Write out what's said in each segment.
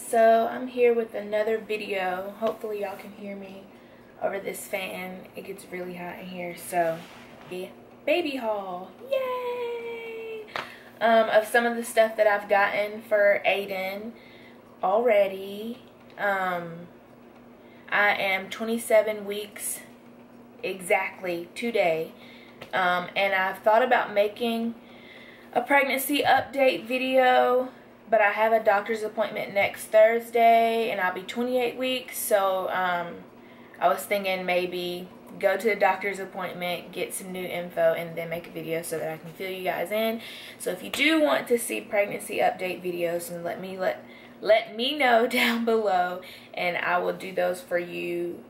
So I'm here with another video. Hopefully y'all can hear me over this fan. It gets really hot in here. So yeah, baby haul, yay! Of some of the stuff that I've gotten for Aiden already. I am 27 weeks exactly today, and I've thought about making a pregnancy update video, but I have a doctor's appointment next Thursday and I'll be 28 weeks. So I was thinking maybe go to the doctor's appointment, get some new info, and then make a video so that I can fill you guys in. So if you do want to see pregnancy update videos, then let me know down below, and I will do those for you,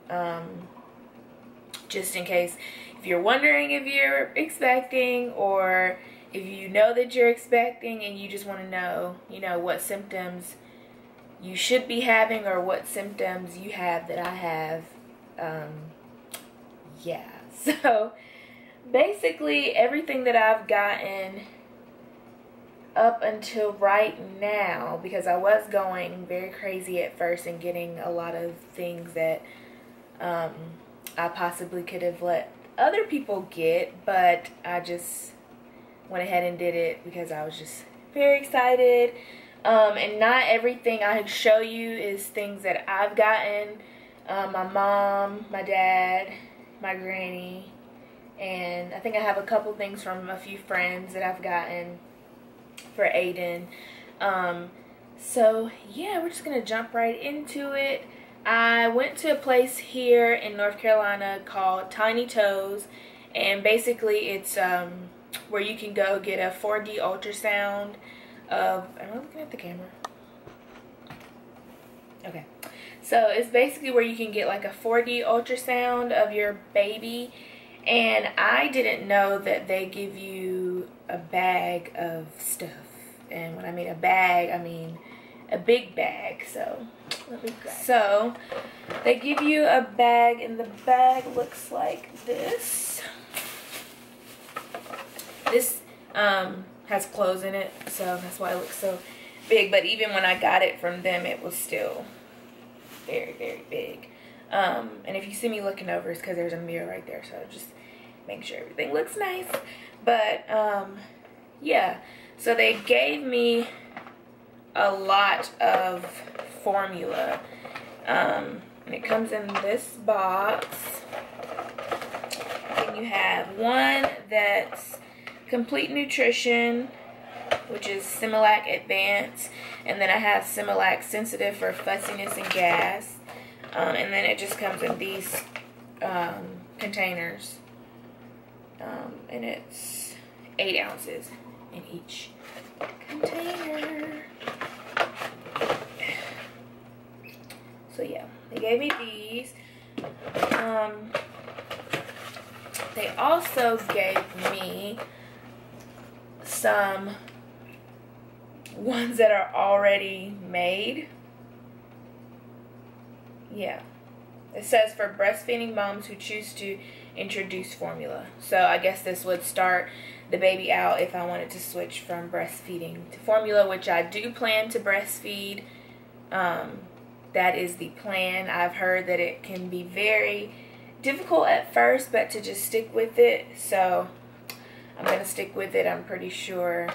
just in case if you're wondering if you're expecting, or if you know that you're expecting and you just want to know, what symptoms you should be having or what symptoms you have that I have. Yeah, so basically everything that I've gotten up until right now, because I was going very crazy at first and getting a lot of things that I possibly could have let other people get, but I just went ahead and did it because I was just very excited. And not everything I show you is things that I've gotten. My mom, my dad, my granny, and I think I have a couple things from a few friends that I've gotten for Aiden. So yeah, we're just gonna jump right into it. I went to a place here in North Carolina called Tiny Toes, and basically it's where you can go get a 4D ultrasound of, am I looking at the camera? Okay. So it's basically where you can get like a 4D ultrasound of your baby, and I didn't know that they give you a bag of stuff. And when I mean a bag, I mean a big bag. So let me grab. So they give you a bag, and the bag looks like this. This has clothes in it, so that's why it looks so big. But even when I got it from them, it was still very, very big. And if you see me looking over, it's because there's a mirror right there, so just make sure everything looks nice. But yeah, so they gave me a lot of formula, and it comes in this box, and you have one that's Complete Nutrition, which is Similac Advanced, and then I have Similac Sensitive for fussiness and gas, and then it just comes in these containers, and it's 8 ounces in each container. So yeah, they gave me these. They also gave me some ones that are already made. Yeah, it says for breastfeeding moms who choose to introduce formula. So I guess this would start the baby out if I wanted to switch from breastfeeding to formula, which I do plan to breastfeed. That is the plan. I've heard that it can be very difficult at first, but to just stick with it. So I'm going to stick with it. I'm pretty sure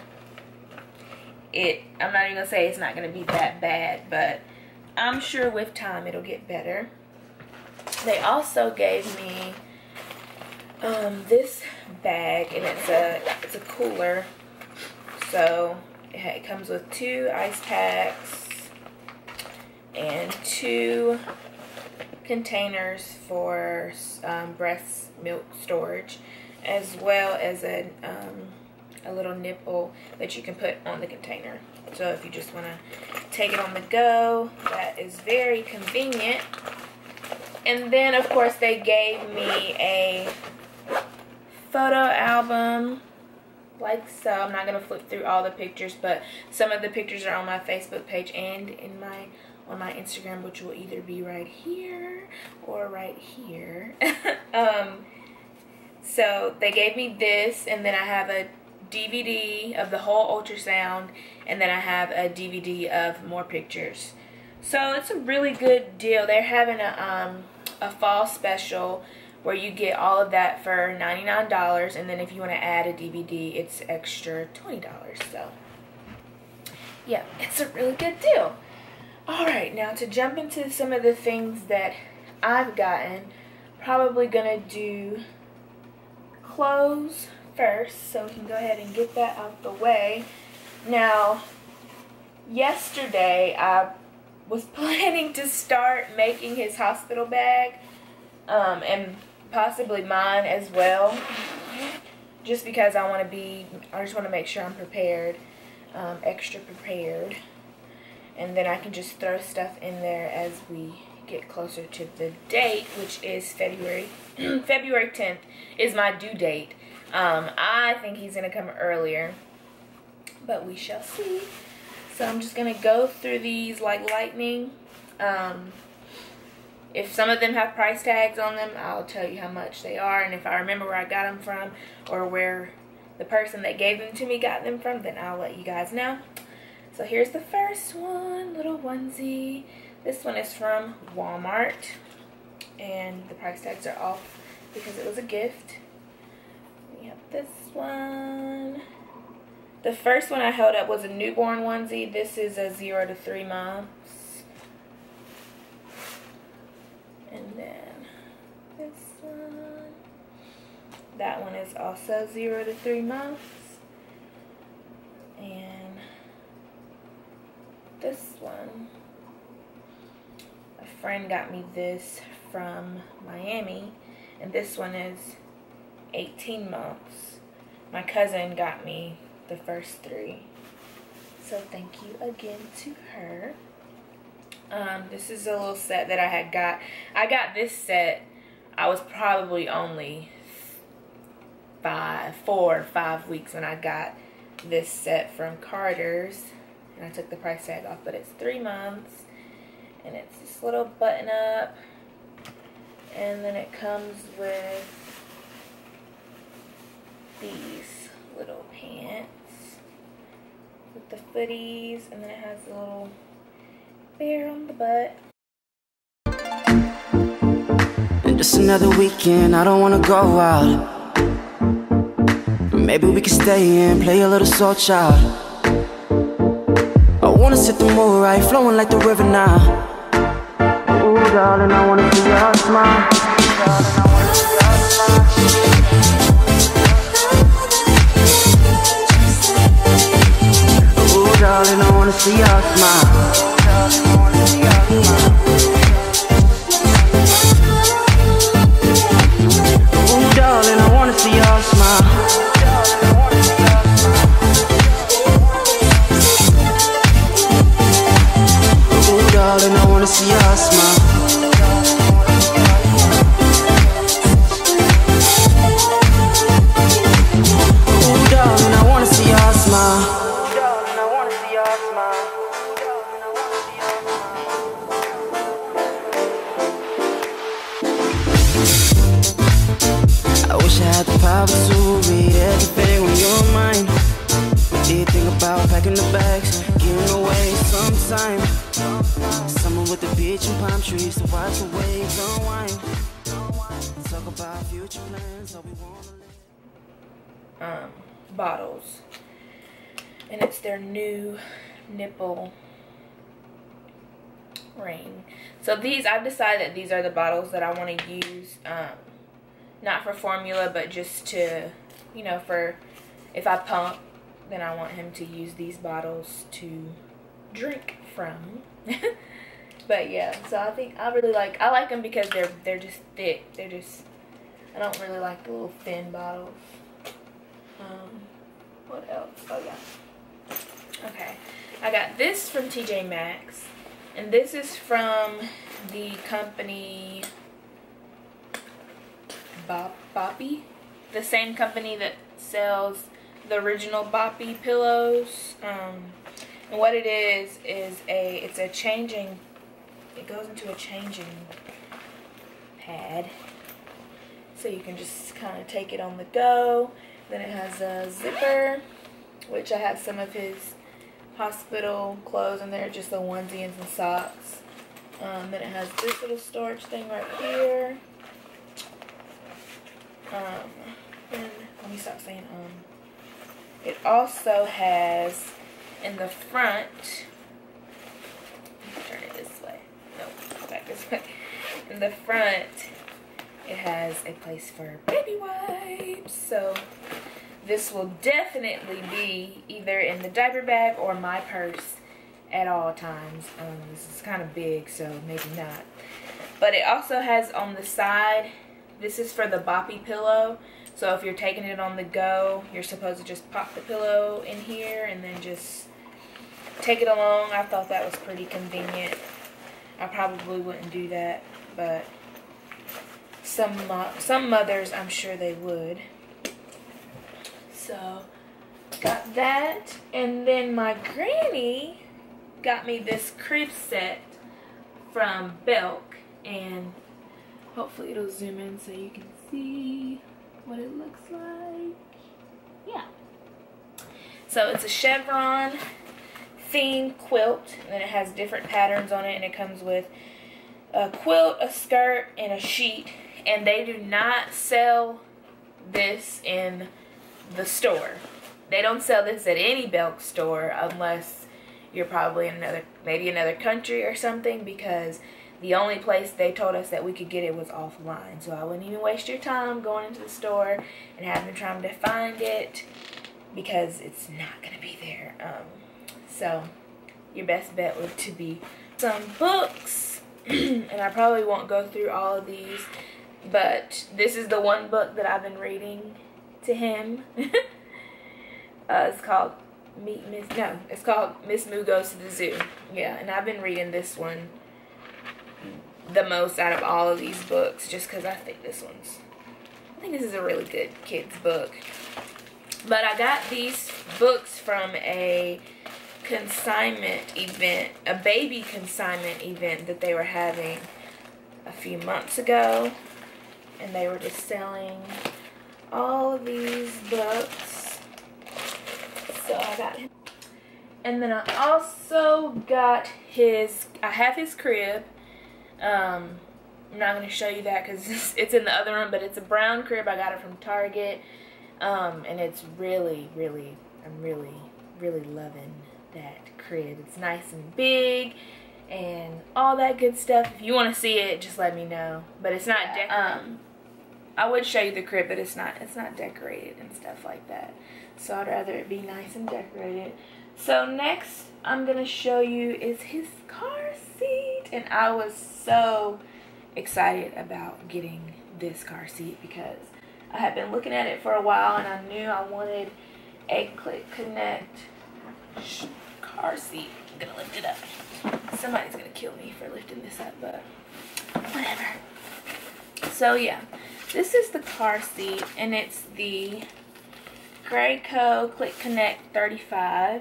I'm not even going to say it's not going to be that bad, but I'm sure with time it'll get better. They also gave me this bag, and it's a cooler. So it comes with 2 ice packs and 2 containers for breast milk storage, as well as a little nipple that you can put on the container. So if you just want to take it on the go, that is very convenient. And then of course they gave me a photo album like so. I'm not going to flip through all the pictures, but some of the pictures are on my Facebook page and on my Instagram, which will either be right here or right here. So they gave me this, and then I have a DVD of the whole ultrasound, and then I have a DVD of more pictures. So it's a really good deal. They're having a fall special where you get all of that for $99, and then if you want to add a DVD, it's extra $20. So yeah, it's a really good deal. Alright, now to jump into some of the things that I've gotten, probably gonna do clothes first, so we can go ahead and get that out the way. Now, yesterday I was planning to start making his hospital bag, and possibly mine as well, just because I just want to make sure I'm prepared, extra prepared, and then I can just throw stuff in there as we get closer to the date, which is February 10th is my due date. I think he's gonna come earlier, but we shall see. So I'm just gonna go through these like lightning. If some of them have price tags on them, I'll tell you how much they are, and if I remember where I got them from or where the person that gave them to me got them from, then I'll let you guys know. So here's the first one, little onesie. This one is from Walmart, and the price tags are off because it was a gift. We have this one. The first one I held up was a newborn onesie. This is a 0 to 3 months. And then this one. That one is also 0 to 3 months. And this one, a friend got me this from Miami, and this one is 18 months. My cousin got me the first 3, so thank you again to her. This is a little set that I had got. I got this set, I was probably only 4 or 5 weeks when I got this set from Carter's, and I took the price tag off, but it's 3 months, and it's this little button up, and then it comes with these little pants with the footies, and then it has a little bear on the butt. And just another weekend, I don't wanna go out. Maybe we can stay in, play a little soul child. I wanna sit the moon right, flowing like the river now. Ooh, darling, I wanna see your smile. Ooh, darling, I wanna see your smile. Ooh, darling, I wanna see your smile. Ooh, darling, I wanna see your smile. Ooh, darling, I wanna see your smile. I wish I had the power to read everything on your mind. What do you think about packing the bags, getting away sometime? Summer with the beach and palm trees to watch the waves unwind. Talk about future plans, how we wanna live. Bottles, and it's their new nipple ring. So these, I've decided that these are the bottles that I want to use, not for formula, but just to, you know, for if I pump, then I want him to use these bottles to drink from. But yeah, so I think I like them because they're just thick. I don't really like the little thin bottles. What else? Oh yeah. Okay, I got this from TJ Maxx, and this is from the company Boppy, the same company that sells the original Boppy pillows. And what it is it's a changing. It goes into a changing pad, so you can just kind of take it on the go. Then it has a zipper, which I have some of his hospital clothes, and they're just the onesies and socks. Then it has this little storage thing right here. And let me stop saying It also has in the front, turn it this way. No, go back this way. In the front, it has a place for baby wipes. So this will definitely be either in the diaper bag or my purse at all times. This is kind of big, so maybe not. But it also has on the side, this is for the boppy pillow. So if you're taking it on the go, you're supposed to just pop the pillow in here and then just take it along. I thought that was pretty convenient. I probably wouldn't do that, but some mothers, I'm sure they would. So got that, and then my granny got me this crib set from Belk, and hopefully it'll zoom in so you can see what it looks like. Yeah. So it's a chevron theme quilt, and then it has different patterns on it, and it comes with a quilt, a skirt, and a sheet. And they do not sell this in the store. They don't sell this at any Belk store unless you're probably in maybe another country or something, because the only place they told us that we could get it was offline. So I wouldn't even waste your time going into the store and having to try to find it, because it's not going to be there. So your best bet would to be some books. And I probably won't go through all of these, but this is the one book that I've been reading to him. It's called it's called Miss Moo Goes to the Zoo. Yeah, and I've been reading this one the most out of all of these books, just because I think this is a really good kids book. But I got these books from a consignment event, a baby consignment event that they were having a few months ago, and they were just selling all of these books. So I got him. And then I also got I have his crib. I'm not going to show you that because it's in the other room, but it's a brown crib. I got it from Target. And it's really, really, I'm really, really loving that crib. It's nice and big and all that good stuff. If you want to see it, just let me know. But it's not decorated. I would show you the crib, but it's not decorated and stuff like that. So I'd rather it be nice and decorated. So next I'm going to show you is his car seat. And I was so excited about getting this car seat because I had been looking at it for a while, and I knew I wanted a Click Connect car seat. I'm going to lift it up. Somebody's going to kill me for lifting this up, but whatever. So yeah, this is the car seat, and it's the Graco Click Connect 35.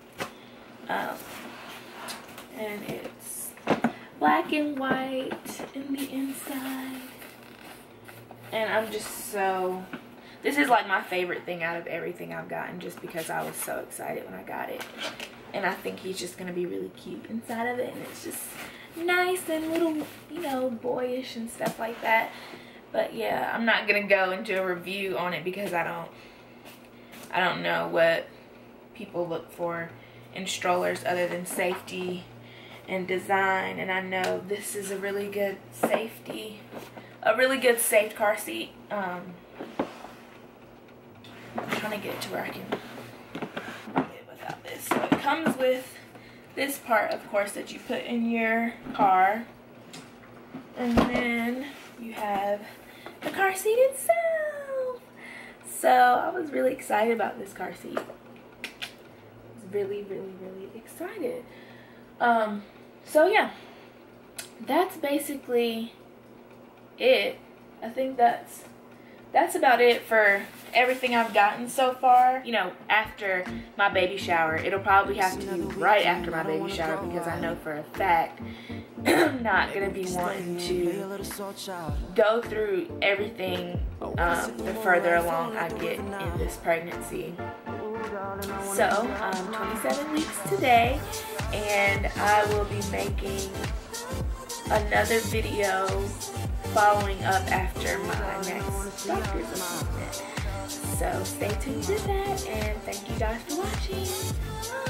And it's black and white in the inside. And I'm just so, this is like my favorite thing out of everything I've gotten, just because I was so excited when I got it. And I think he's just going to be really cute inside of it. And it's just nice and little, you know, boyish and stuff like that. But yeah, I'm not going to go into a review on it because I don't know what people look for in strollers other than safety and design. And I know this is a really good safe car seat. I'm trying to get it to where I can get it without this. So it comes with this part, of course, that you put in your car. And then you have the car seat itself. So I was really excited about this car seat. I was really, really, really excited. So yeah, that's basically it. I think that's about it for everything I've gotten so far. You know, after my baby shower, it'll probably have to be right after my baby shower, because I know for a fact I'm not gonna be wanting to go through everything the further along I get in this pregnancy. So I'm 27 weeks today, and I will be making another video following up after my next doctor's appointment. So stay tuned to that, and thank you guys for watching. Bye.